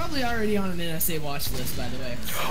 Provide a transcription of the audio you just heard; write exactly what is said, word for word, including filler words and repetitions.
probably already on an N S A watch list, by the way.